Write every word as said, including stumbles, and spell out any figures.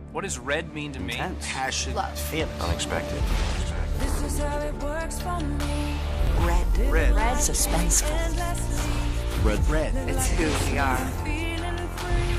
What does red mean to me? Intense. Passion. Love. Feeling. Unexpected. This is how it works for me. Red. Red. Red. Suspenseful. Red. Red. It's who we are. Feeling free.